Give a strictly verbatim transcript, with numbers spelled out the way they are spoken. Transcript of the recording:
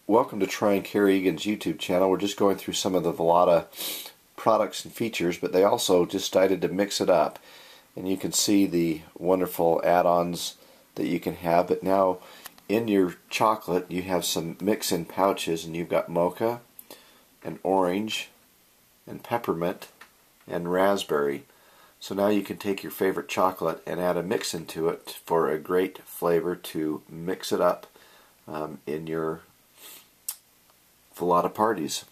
Welcome to Try and Carry Egan's YouTube channel. We're just going through some of the Velada products and features, but they also decided to mix it up. And you can see the wonderful add-ons that you can have. But now in your chocolate you have some mix-in pouches, and you've got mocha and orange and peppermint and raspberry. So now you can take your favorite chocolate and add a mix into it for a great flavor to mix it up um, in your Velada parties.